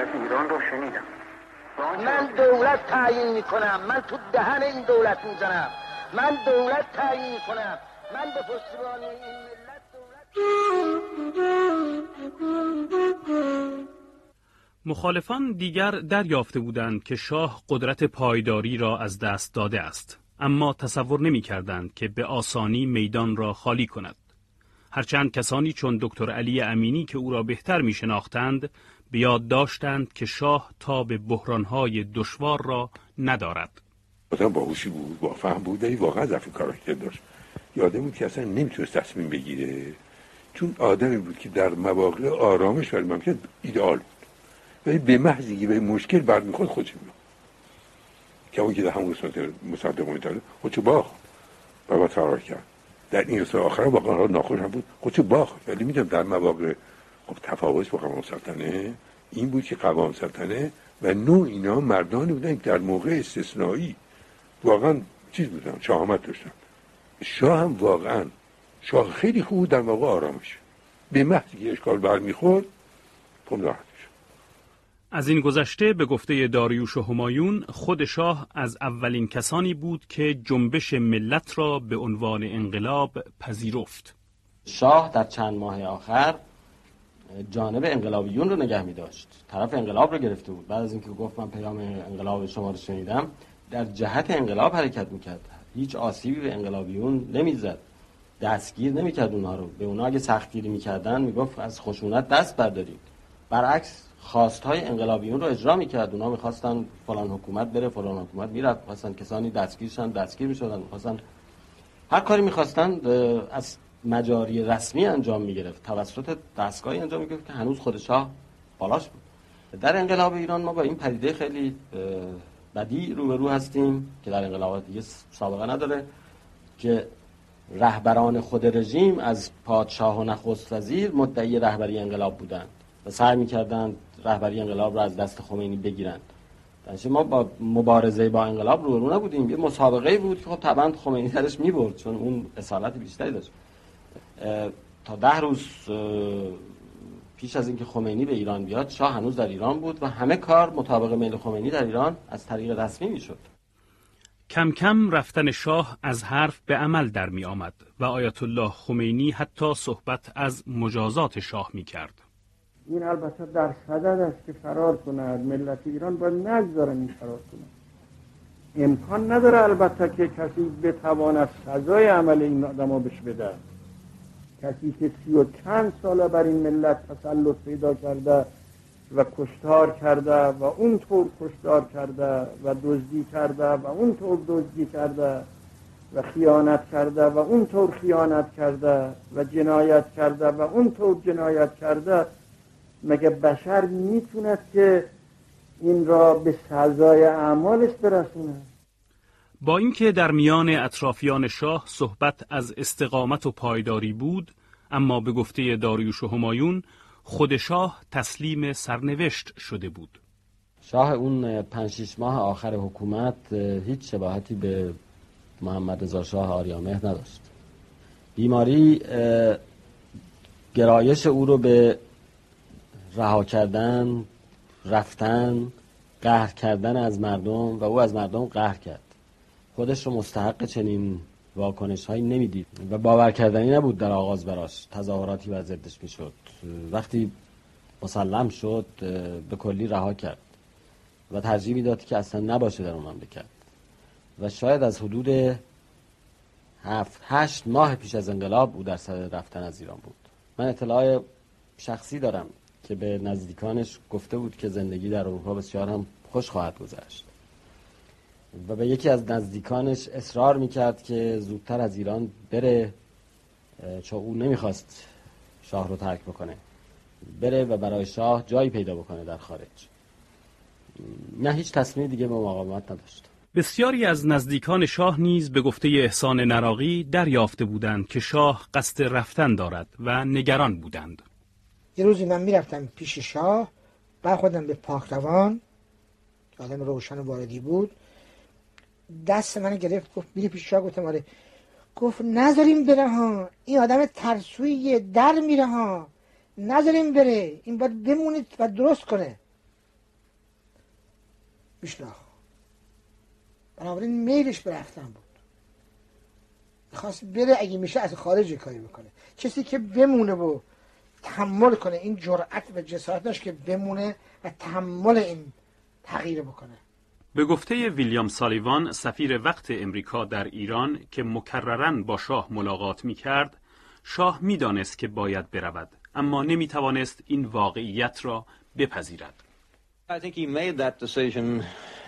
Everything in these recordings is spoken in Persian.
ایران رو شنیدم. من دولت تعیین میکنم، من تو دهن این دولت میزنم، من دولت تعیین میکنم، من به پشتیبانی این ملت دولت. مخالفان دیگر دریافته بودند که شاه قدرت پایداری را از دست داده است، اما تصور نمی کردند که به آسانی میدان را خالی کند. هرچند کسانی چون دکتر علی امینی که او را بهتر می شناختند به یاد داشتند که شاه تاب بحرانهای دشوار را ندارد. آدم باهوشی بود، با فهم بود، ولی واقعا ضعف کاراکتر داشت. یادم بود که اصلا نمیتونست تصمیم بگیره، چون آدمی بود که در مواقع آرامش برای مملکت ایدئال بود، ولی به محض اینکه به مشکل برمیخورد خودش میاد. که اون که در همون مصدق میتونه خودشو باخت و با فرار کرد. در این رساله آخر واقعا ناخوش هم بود، خودشو باخت. ولی میگم در مواقع خب تفاوت با قوام سلطنه این بود که قوام سلطنه و نوع اینا مردانی بودن که در موقع استثنایی واقعا چیز بودن، شهامت داشتن. شاه هم واقعا شاه خیلی خوب در موقع آرامش، به محضی که اشکال برمیخورد خب راحت شد. از این گذشته به گفته داریوش و همایون، خود شاه از اولین کسانی بود که جنبش ملت را به عنوان انقلاب پذیرفت. شاه در چند ماه آخر جانب انقلابیون رو نگه می داشت، طرف انقلاب رو گرفته بود. بعد از اینکه گفت من پیام انقلاب شما رو شنیدم، در جهت انقلاب حرکت میکرد، هیچ آسیبی به انقلابیون نمیزد، دستگیر نمیکرد اونها رو. به اونها اگه سختگیری میکردن میگفت از خشونت دست بردارید. برعکس خواستهای انقلابیون رو اجرا میکرد. اونها میخواستن فلان حکومت بره، فلان حکومت میرفت، میخواستن کسانی دستگیر میشدن، میخواستن هر کاری میخواستن از مجاری رسمی انجام میگرفت، توسط دستگاهی انجام میگرفت که هنوز خود شاه بالاش بود. در انقلاب ایران ما با این پدیده خیلی بدی روبرو هستیم که در انقلابات دیگه سابقه نداره، که رهبران خود رژیم از پادشاه و نخست وزیر مدعی رهبری انقلاب بودند و سعی می‌کردند رهبری انقلاب را از دست خمینی بگیرند. درنچه ما با مبارزه با انقلاب روبرو نبودیم، یه مسابقه‌ای بود که خب طبعا خمینی درش می‌برد چون اون اصالت بیشتری داشت. تا 10 روز پیش از اینکه خمینی به ایران بیاد، شاه هنوز در ایران بود و همه کار مطابق میل خمینی در ایران از طریق رسمی میشد. کم کم رفتن شاه از حرف به عمل در می آمد و آیت الله خمینی حتی صحبت از مجازات شاه می کرد. این البته در صدد است که فرار کند، ملت ایران باید نگذارن این فرار کند. امکان نداره البته که کسی بتواند سزای عمل این آدم‌ها بهش بده. کسی که 30 و چند ساله بر این ملت تسلط پیدا کرده و کشتار کرده و اونطور کشتار کرده و دزدی کرده و اونطور دزدی کرده و خیانت کرده و اونطور خیانت کرده و جنایت کرده و اونطور جنایت کرده، مگه بشر میتوند که این را به سزای اعمالش برسونه؟ با اینکه در میان اطرافیان شاه صحبت از استقامت و پایداری بود، اما به گفته داریوش و همایون خود شاه تسلیم سرنوشت شده بود. شاه اون 5-6 ماه آخر حکومت هیچ شباهتی به محمد رضا شاه آریامهر نداشت. بیماری گرایش او رو به رها کردن، رفتن، قهر کردن از مردم و او از مردم قهر کرد. خودش رو مستحق چنین واکنش هایی نمیدید و باور کردنی نبود در آغاز براش. تظاهراتی بر ضدش میشد، وقتی مسلم شد به کلی رها کرد و ترجیح میداد که اصلا نباشه در اون مملکت و شاید از حدود 7-8 ماه پیش از انقلاب او در صدد رفتن از ایران بود. من اطلاع شخصی دارم که به نزدیکانش گفته بود که زندگی در اروپا بسیار هم خوش خواهد گذشت و به یکی از نزدیکانش اصرار میکرد که زودتر از ایران بره، چون او نمیخواست شاه رو ترک بکنه، بره و برای شاه جایی پیدا بکنه در خارج. نه هیچ تصمیم دیگه به مقاومت نداشت. بسیاری از نزدیکان شاه نیز به گفته احسان نراقی دریافته بودند که شاه قصد رفتن دارد و نگران بودند. یه روزی من میرفتم پیش شاه، برخوردم به پاکروان که آدم روشن و واردی بود، دست من گرفت گفت میری پیش شاه؟ گفتم آره. گفت نذاریم بره ها، این آدم ترسویه، در میره ها، نذاریم بره، این باید بمونید و درست کنه. میشناخت. بنابراین میلش به رفتن بود، میخواست بره اگه میشه از خارج کاری بکنه. کسی که بمونه و تحمل کنه، این جرأت و جسارت داشت که بمونه و تحمل این تغییر بکنه. به گفته ویلیام سالیوان، سفیر وقت امریکا در ایران که مکرراً با شاه ملاقات می‌کرد، شاه می‌دانست که باید برود، اما نمی‌توانست این واقعیت را بپذیرد. I think he made that decision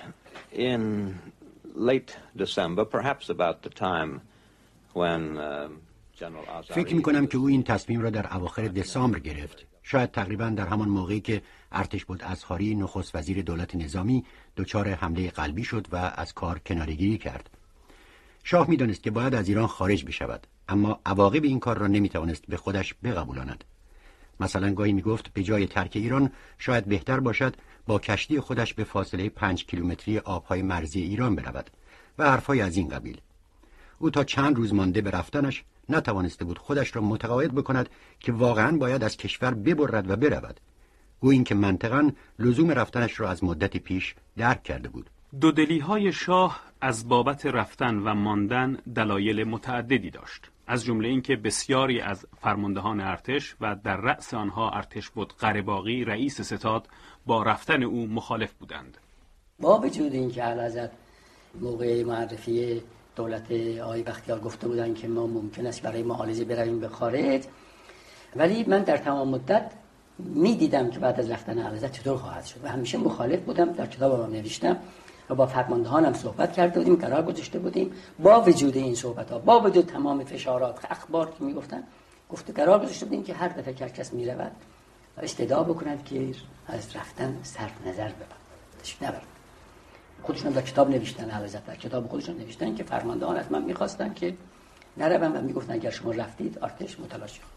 in late December, perhaps about the time when General Azari. فکر می‌کنم که او این تصمیم را در اواخر دسامبر گرفت، شاید تقریباً در همان موقعی که ارتشبد اظهاری نخست وزیر دولت نظامی دچار حمله قلبی شد و از کار کناره‌گیری کرد. شاه می‌دانست که باید از ایران خارج بشود، اما عواقب این کار را نمی‌توانست به خودش بقبولاند. مثلا گاهی میگفت به جای ترک ایران شاید بهتر باشد با کشتی خودش به فاصله 5 کیلومتری آبهای مرزی ایران برود و حرفای از این قبیل. او تا چند روز مانده به رفتنش نتوانسته بود خودش را متقاعد بکند که واقعاً باید از کشور ببرد و برود. او این که منطقاً لزوم رفتنش را از مدتی پیش درک کرده بود. دودلی‌های شاه از بابت رفتن و ماندن دلایل متعددی داشت، از جمله اینکه بسیاری از فرماندهان ارتش و در رأس آنها ارتشبد قره‌باغی رئیس ستاد با رفتن او مخالف بودند. با وجود اینکه اعلیحضرت موقع معرفی دولت آقای بختیار گفته بودن که ما ممکن است برای معالجه برویم به خارج، ولی من در تمام مدت میدیدم که بعد از رفتن اعلیحضرت چطور خواهد شد و همیشه مخالف بودم. در کتابم نوشتم و با فرماندهانم صحبت کرده بودیم، قرار گذاشته بودیم. با وجود این صحبت‌ها، با وجود تمام فشارات، اخبار که میگفتن، قرار گذاشته بودیم که هر دفعه که کس میرود استدعا بکنند که از رفتن صرف نظر ببرند. خودشون در کتاب نوشتن، اعلیحضرت در کتاب خودشون نوشتن که فرماندهان از من می‌خواستن که نروم و میگفتن اگر شما رفتید ارتش متلاشی خواهد.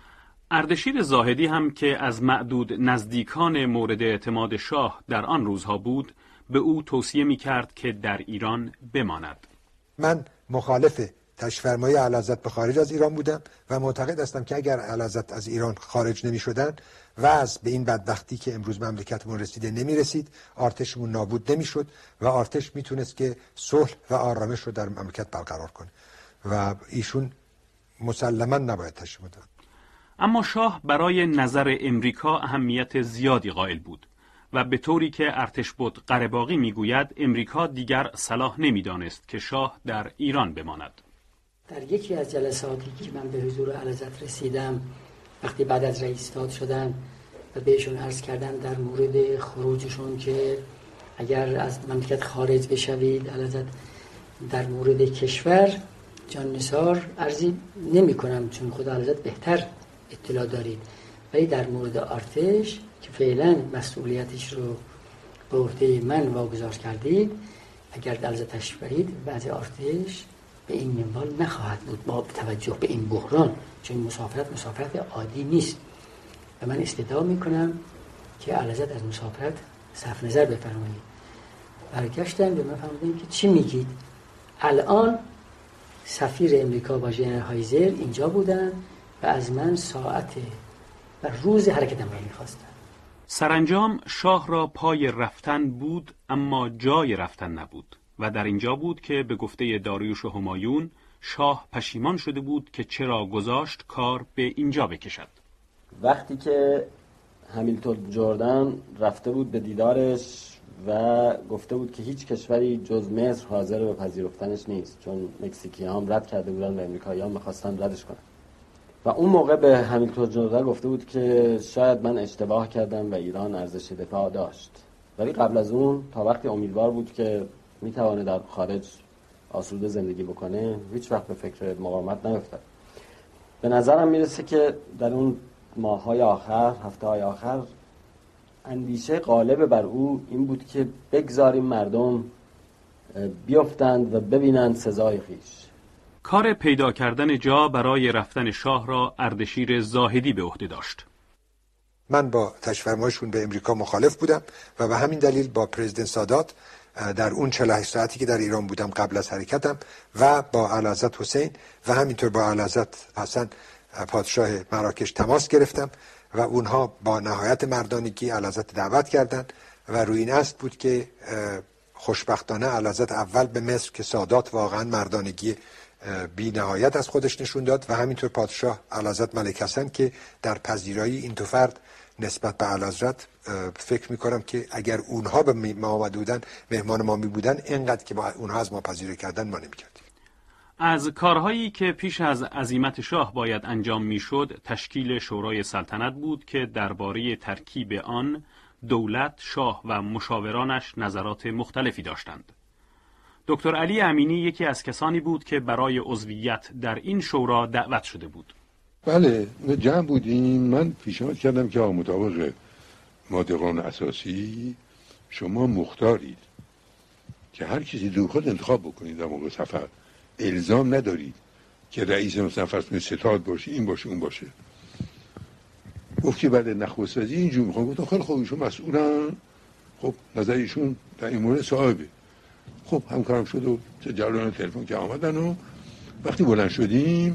اردشیر زاهدی هم که از معدود نزدیکان مورد اعتماد شاه در آن روزها بود، به او توصیه می‌کرد که در ایران بماند. من مخالف تشریف‌فرمایی اعلیحضرت به خارج از ایران بودم و معتقد هستم که اگر اعلیحضرت از ایران خارج نمی‌شدند وضع به این بدبختی که امروز مملکتمون رسیده نمی‌رسید، ارتشمون نابود نمی‌شد و ارتش میتونست که صلح و آرامش رو در مملکت برقرار کنه و ایشون مسلماً نباید تشریف می‌داد. اما شاه برای نظر امریکا اهمیت زیادی قائل بود و به طوری که ارتشبد قره‌باغی میگوید امریکا دیگر صلاح نمیدانست که شاه در ایران بماند. در یکی از جلساتی که من به حضور اعلیحضرت رسیدم، وقتی بعد از رئیس ستاد شدن و بهشون عرض کردم در مورد خروجشون که اگر از مملکت خارج بشوید، اعلیحضرت در مورد کشور جان نثار عرضی نمی کنم چون خود اعلیحضرت بهتر اطلاع دارید، ولی در مورد ارتش که فعلا مسئولیتش رو به عهده من واگذار کردید، اگر اعلیحضرت تشریف برید وضع ارتش به این منوال نخواهد بود با توجه به این بحران، چون مسافرت عادی نیست و من استدعا میکنم که اعلیحضرت از مسافرت صرف نظر بفرمایید. برگشتن به من فرمودن که چی میگید؟ الان سفیر امریکا با ژنرال هایزر اینجا بودن و از من ساعت و روز حرکتم را میخواستن. سرانجام شاه را پای رفتن بود اما جای رفتن نبود و در اینجا بود که به گفته داریوش همایون شاه پشیمان شده بود که چرا گذاشت کار به اینجا بکشد. وقتی که همیلتون جردن رفته بود به دیدارش و گفته بود که هیچ کشوری جز مصر حاضر به پذیرفتنش نیست، چون مکزیکی هم رد کرده بودن و امریکایی هم می‌خواستن ردش کنن. و اون موقع به همیلتون جردن گفته بود که شاید من اشتباه کردم و ایران ارزش دفاع داشت، ولی قبل از اون تا وقتی امیدوار بود که میتونه در خارج آسوده زندگی بکنه هیچ وقت به فکر مقاومت نیفتاد. به نظرم میرسه که در اون ماه‌های آخر، هفته‌های آخر، اندیشه غالب بر او این بود که بگذاریم مردم بیفتند و ببینند سزای خیش. کار پیدا کردن جا برای رفتن شاه را اردشیر زاهدی به عهده داشت. من با تشریف‌فرماییشون به امریکا مخالف بودم و به همین دلیل با پرزیدنت سادات در اون 48 ساعتی که در ایران بودم قبل از حرکتم و با اعلیحضرت حسین و همینطور با اعلیحضرت حسن پادشاه مراکش تماس گرفتم و اونها با نهایت مردانگی اعلیحضرت دعوت کردند و روی این است بود که خوشبختانه اعلیحضرت اول به مصر که سادات واقعا مردانگی بی نهایت از خودش نشون داد و همینطور پادشاه اعلیحضرت ملک حسن که در پذیرایی این دو فرد نسبت به اعلیحضرت فکر میکنم که اگر اونها به ما آمده بودن، مهمان ما می بودن، اینقدر که اونها از ما پذیرایی کردن ما نمیکردیم. از کارهایی که پیش از عزیمت شاه باید انجام میشد تشکیل شورای سلطنت بود که درباره ترکیب آن دولت، شاه و مشاورانش نظرات مختلفی داشتند. دکتر علی امینی یکی از کسانی بود که برای عضویت در این شورا دعوت شده بود. بله، جمع بودیم. من پیشنهاد کردم که مطابق ماده قانون اساسی شما مختارید که هر کسی دو خود انتخاب بکنید در موقع سفر، الزام ندارید که رئیس مثلا فرض کنید ستاد باشه، این باشه، اون باشه. گفت که بله نخست وزیر اینجور میخوام. گفتم خیلی خوب، ایشون مسئولن، خب نظر ایشون در این مورد صاحبه. خب همکارم شد و جلوان تلفن که آمدن و وقتی بلند شدیم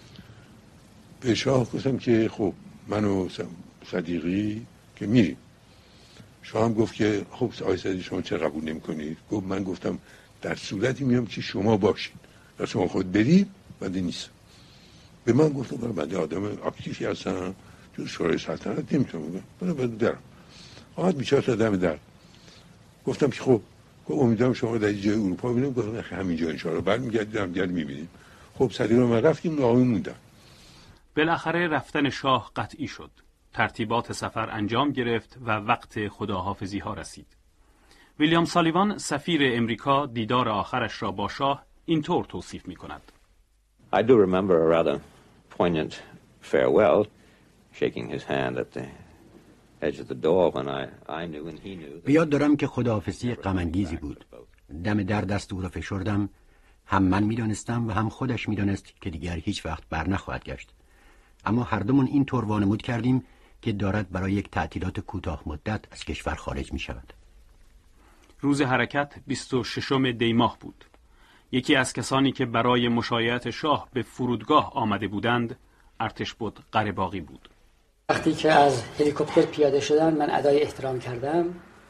به شاه گفتم که خب من و صدیقی که میریم. شاه هم گفت که خب آقای صدیقی شما چه قبول نمی کنید؟ گفت من گفتم در صورتی میام که شما باشین، یا شما خود برید بنده نیست. به من گفتم بنده آدم اکتیفی هستم، جز شورای سلطنت نمیتونم بنده درم. آمد بیچاره تا دم در. گفتم که خب امیدوارم شما در جای اروپا ببینیم. گفتم همینجا ان شاء الله برمیگردیم گرد میبینیم. خب صدیقا من رفتیم، آقای موندن. بالاخره رفتن شاه قطعی شد. ترتیبات سفر انجام گرفت و وقت خداحافظی ها رسید. ویلیام سالیوان سفیر امریکا دیدار آخرش را با شاه اینطور توصیف می کند. I do remember a rather poignant farewell, shaking his hand at the edge of the door when I knew and he knew. بیاد دارم که خداحافظی غم‌انگیزی بود. دم در دست او را فشردم. هم من میدانستم و هم خودش میدانست که دیگر هیچ وقت بر نخواهد گشت. اما هر دومون این طور وانمود کردیم که دارد برای یک تعطیلات کوتاه مدت از کشور خارج می شود. روز حرکت 26 دی ماه بود. یکی از کسانی که برای مشایعت شاه به فرودگاه آمده بودند ارتشبد قره‌باغی بود. وقتی که از هلیکوپتر پیاده شدن من ادای احترام کردم.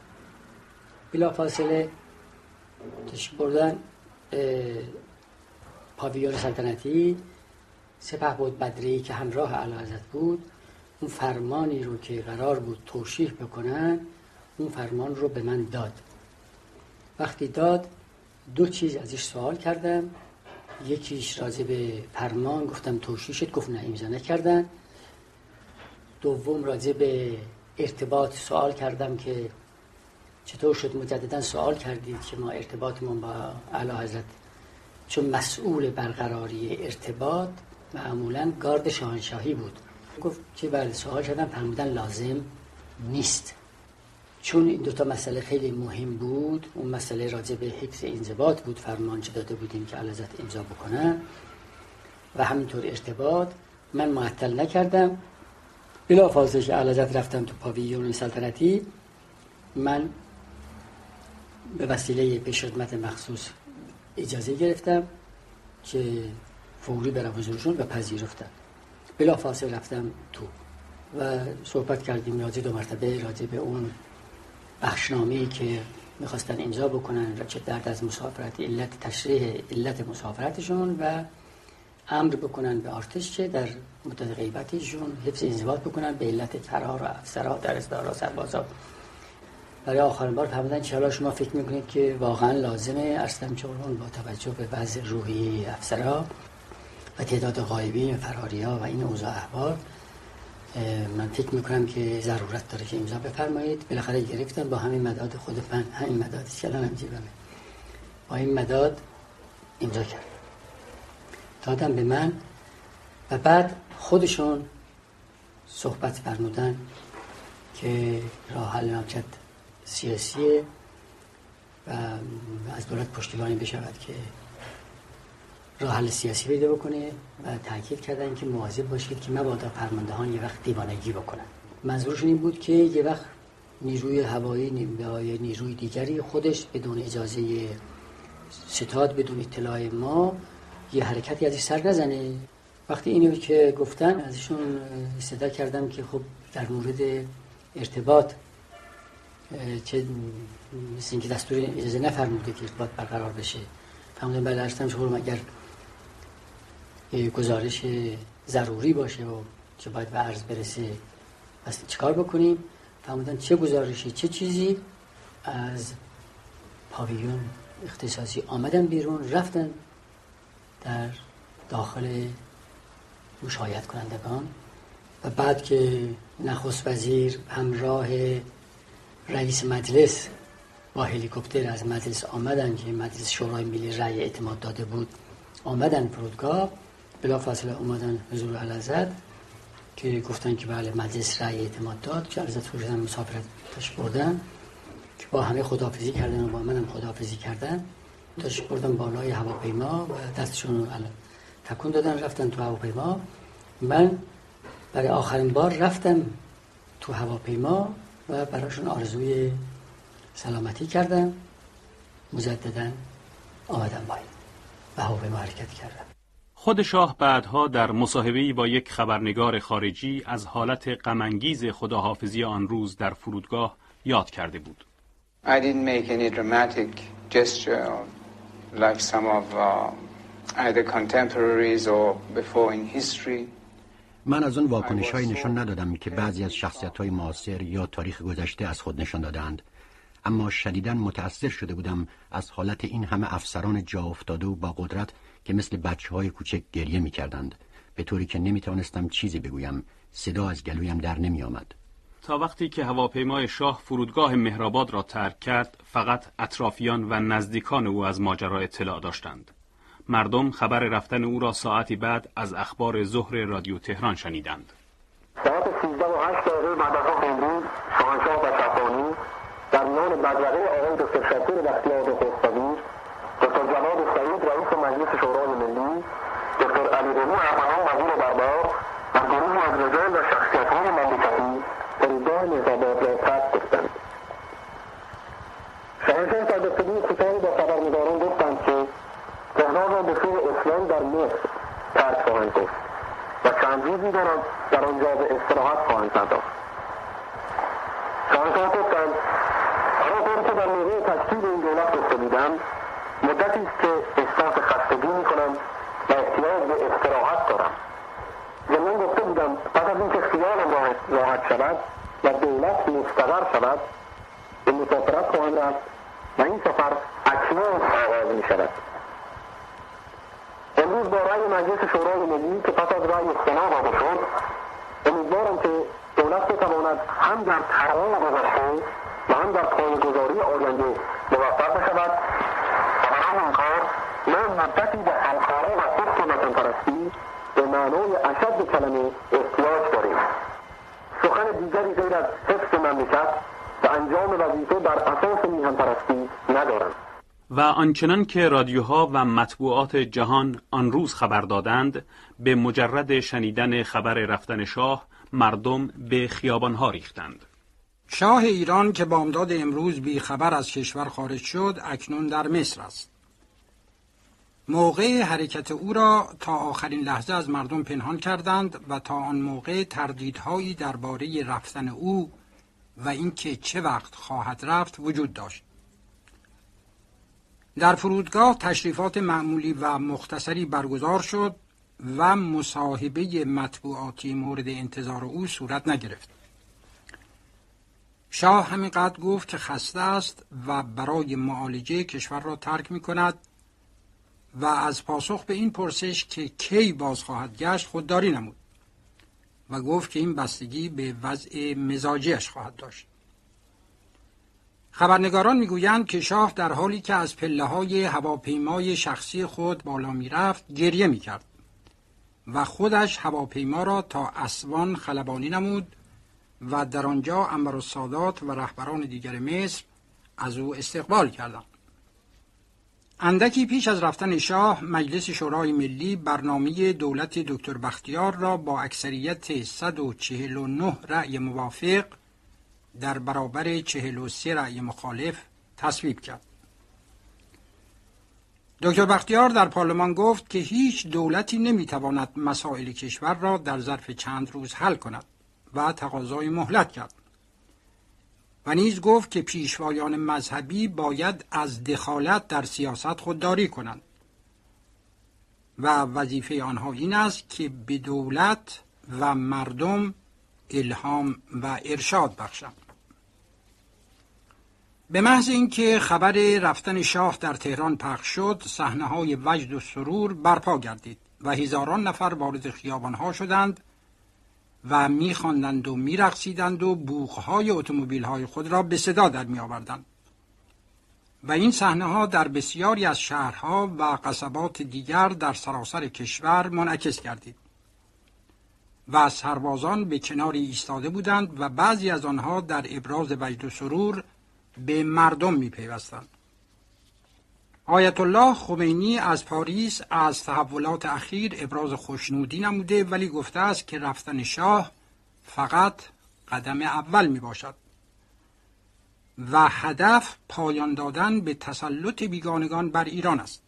بلافاصله تشریف بردن پاویون سلطنتی. سپهبد بدری که همراه اعلیحضرت بود اون فرمانی رو که قرار بود توشیح بکنن اون فرمان رو به من داد. وقتی داد دو چیز ازش سوال کردم. یکیش راجع به فرمان گفتم توشیح شد، گفت نه امضا نکردن. دوم راجع به ارتباط سوال کردم که چطور شد مجددا سوال کردید که ما ارتباطمون با اعلیحضرت، چون مسئول برقراری ارتباط معمولاً گارد شاهنشاهی بود. گفت که بله سوال کردم، فرمودن لازم نیست. چون این دوتا مسئله خیلی مهم بود، اون مسئله راجع به حفظ انضباط بود، فرمان چه داده بودیم که اعلیحضرت امضا بکنن و همینطور ارتباط، من معطل نکردم. بلافاصله که اعلیحضرت رفتم تو پاویون سلطنتی، من به وسیله پیشخدمت مخصوص اجازه گرفتم که فوری برم حضورشون و پذیرفتم. بلافاصله رفتم تو و صحبت کردیم راجع دو مرتبه راجع به اون بخشنامه‌ای که میخواستن امضا بکنن و چه درد از مسافرت، علت تشریح علت مسافرتشون و امر بکنن به ارتش که در مدت غیبتشون حفظ انضباط بکنن به علت فرار و افسرها در ازدارا سربازا. برای آخرین بار فرمودن که حالا شما فکر میکنید که واقعا لازمه اصلا چون با توجه به وضع روحی افسرها و تعداد غایبین و فراریا و این اوضاع احوال من فکر میکنم که ضرورت داره که امضا بفرمایید. بالاخره گرفتم با همین مداد خود من، همین مدادی که الان جیبمه، با این مداد امضا کردم دادم به من و بعد خودشون صحبت فرمودن که راه حل مملکت سیاسیه و از دولت پشتیبانی بشود که راه حل سیاسی پیدا بکنه و تاکید کردن که مواظب باشید که مبادا فرماندهان یه وقت دیوانگی بکنن. منظورشون این بود که یه وقت نیروی هوایی یا نیروی دیگری خودش بدون اجازه ستاد، بدون اطلاع ما یه حرکتی ازش سر نزنه. وقتی اینو که گفتن ازشون استدعا کردم که خب در مورد ارتباط چه مثل اینکه دستور اجازه نفرموده که ارتباط برقرار بشه. فرمودن بله ارشدم شما اگر گزارش ضروری باشه و که باید به عرض برسه پس چیکار بکنیم؟ فرمودن چه گزارشی چه چیزی؟ از پاویون اختصاصی آمدن بیرون، رفتن در داخل مشاهده کنندگان و بعد که نخست وزیر همراه رئیس مجلس با هلیکوپتر از مجلس آمدن که مجلس شورای ملی رأی اعتماد داده بود، آمدن فرودگاه، بلافاصله اومدن حضور اعلیحضرت که گفتن که بله مجلس رأی اعتماد داد، که اعلیحضرت فرودن مسافرتش بردن که با همه خداحافظی کردن و با منم خداحافظی کردن، تاش بردن بالای هواپیما و دستشون رو تکون دادن، رفتن تو هواپیما. من برای آخرین بار رفتم تو هواپیما و براشون آرزوی سلامتی کردم، مجددا آمدم پایین و هواپیما حرکت کردم. خود شاه بعدها در مصاحبه‌ای با یک خبرنگار خارجی از حالت غم‌انگیز خداحافظی آن روز در فرودگاه یاد کرده بود. I didn't make any dramatic gesture like some of either contemporaries or before in history. من از اون واکنش‌هایی نشان ندادم که بعضی از شخصیت‌های معاصر یا تاریخ گذشته از خود نشان دادند، اما شدیداً متأثر شده بودم از حالت این همه افسران جا افتاده و با قدرت که مثل بچه‌های کوچک گریه می‌کردند، به طوری که نمی‌توانستم چیزی بگویم، صدا از گلویم در نمی‌آمد. تا وقتی که هواپیمای شاه فرودگاه مهرآباد را ترک کرد، فقط اطرافیان و نزدیکان او از ماجرا اطلاع داشتند. مردم خبر رفتن او را ساعتی بعد از اخبار ظهر رادیو تهران شنیدند. ساعت 13:08 بعد از ظهر امروز شاهنشاه بشرخانی در میان بدرقه آقای دکتر شکور بختیار نخست وزیر، دکتر جواد سعید رئیس مجلس شورای ملی، دکتر علیرضا ارمغان وزیر دربار و گروهی از رجال و شخصیت‌های مملکتی فرودگاه مهرآباد را ترک گفتند. شاهنشاه در گفتگوی کوتاهی با خبرنگاران گفتند که تهران را به سوی اسلام در مصر ترک خواهند گفت و چند روزی در آنجا به استراحت خواهند پرداخت. شاهنشاه گفتند همانطور که در موقع تشکیل این دولت گفته بودم، مدتی است که احساس خستگی می‌کنم و احتیاج به استراحت دارم. ضمن گفته بودم پس از اینکه خیالم راحت شود و دولت مستقر شود به مسافرت خواهم رفت و این سفر اکنون آغاز می‌شود. امروز با رأی مجلس شورای ملی که پس از رأی سنا داده شد، امیدوارم که دولت بتواند هم در ترمیم گذشته و هم در پایه‌گذاری آینده موفق بشود و برای این کار ما مدتی به همکاری و حفظ وطنپرستی به معنای اشد کلمه احتیاج داریم. سخن دیگری غیر از حفظ مملکت و انجام وظیفه بر اساس میهن‌پرستی ندارم. و آنچنان که رادیوها و مطبوعات جهان آن روز خبر دادند، به مجرد شنیدن خبر رفتن شاه مردم به خیابانها ریختند. شاه ایران که بامداد امروز بی خبر از کشور خارج شد، اکنون در مصر است. موقع حرکت او را تا آخرین لحظه از مردم پنهان کردند و تا آن موقع تردیدهایی درباره رفتن او و اینکه چه وقت خواهد رفت وجود داشت. در فرودگاه تشریفات معمولی و مختصری برگزار شد و مصاحبه مطبوعاتی مورد انتظار او صورت نگرفت. شاه همینقدر گفت که خسته است و برای معالجه کشور را ترک می کند و از پاسخ به این پرسش که کی باز خواهد گشت خودداری نمود و گفت که این بستگی به وضع مزاجیش خواهد داشت. خبرنگاران میگویند که شاه در حالی که از پله‌های هواپیمای شخصی خود بالا میرفت گریه میکرد و خودش هواپیما را تا اسوان خلبانی نمود و در آنجا انورالسادات و رهبران دیگر مصر از او استقبال کردند. اندکی پیش از رفتن شاه، مجلس شورای ملی برنامه دولت دکتر بختیار را با اکثریت 149 رأی موافق در برابر 43 رأی مخالف تصویب کرد. دکتر بختیار در پارلمان گفت که هیچ دولتی نمیتواند مسائل کشور را در ظرف چند روز حل کند و تقاضای مهلت کرد. و نیز گفت که پیشوایان مذهبی باید از دخالت در سیاست خودداری کنند و وظیفه آنها این است که به دولت و مردم الهام و ارشاد بخشند. به محض اینکه خبر رفتن شاه در تهران پخش شد، صحنه‌های وجد و سرور برپا گردید و هزاران نفر وارد خیابان‌ها شدند و می‌خواندند و می‌رقصیدند و بوق‌های اتومبیل‌های خود را به صدا در می‌آوردند. و این صحنه‌ها در بسیاری از شهرها و قصبات دیگر در سراسر کشور منعکس گردید و سربازان به کناری ایستاده بودند و بعضی از آنها در ابراز وجد و سرور به مردم می‌پیوستند. آیت الله خمینی از پاریس از تحولات اخیر ابراز خوشنودی نموده، ولی گفته است که رفتن شاه فقط قدم اول میباشد و هدف پایان دادن به تسلط بیگانگان بر ایران است.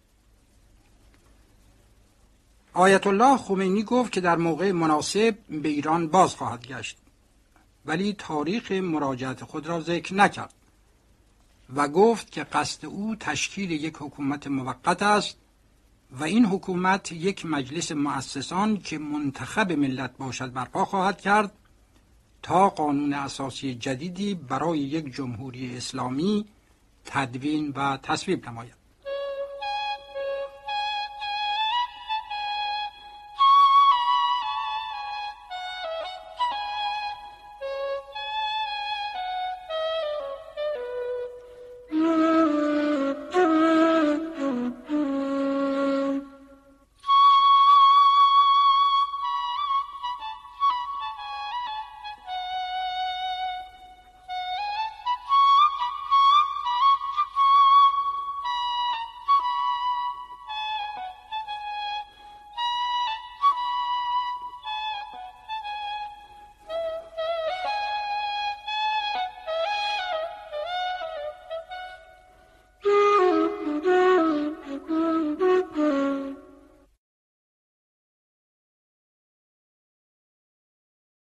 آیت الله خمینی گفت که در موقع مناسب به ایران باز خواهد گشت، ولی تاریخ مراجعت خود را ذکر نکرد و گفت که قصد او تشکیل یک حکومت موقت است و این حکومت یک مجلس مؤسسان که منتخب ملت باشد برپا خواهد کرد تا قانون اساسی جدیدی برای یک جمهوری اسلامی تدوین و تصویب نماید.